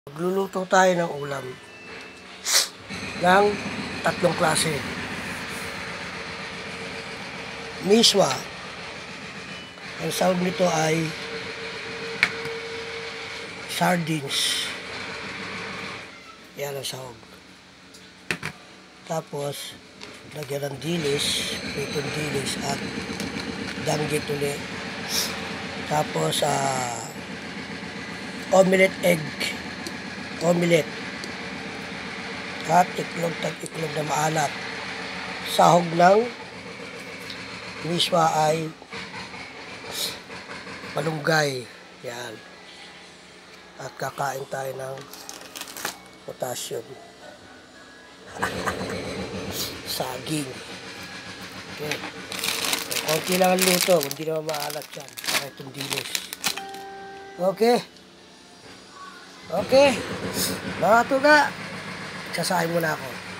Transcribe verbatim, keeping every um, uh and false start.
Magluluto tayo ng ulam ng tatlong klase. Miswa. Ang sahog nito ay sardines. Yan ang sahog. Tapos, lagyan ng dilis, pritong dilis at danggit ulit. Tapos, uh, omelette egg. Omelette. At iklog, tag-iklog na maalat. Sahog ng miswa ay malunggay. Yan. At kakain tayo ng potassium. Saging. Okay. Konti lang ang luto. Hindi naman maalat yan. Para itong dilis. Okay. Okay. Mga tuga. Sasahin muna ako.